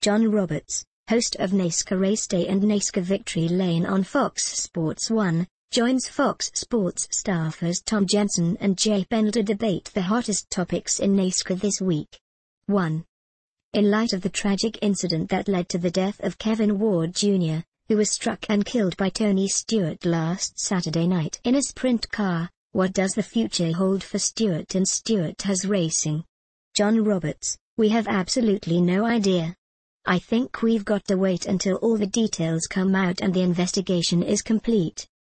John Roberts, host of NASCAR Race Day and NASCAR Victory Lane on Fox Sports 1, joins Fox Sports staffers Tom Jensen and Jay Pendle to debate the hottest topics in NASCAR this week. 1. In light of the tragic incident that led to the death of Kevin Ward Jr., who was struck and killed by Tony Stewart last Saturday night in a sprint car, what does the future hold for Stewart and Stewart-Haas Racing? John Roberts, we have absolutely no idea. I think we've got to wait until all the details come out and the investigation is complete.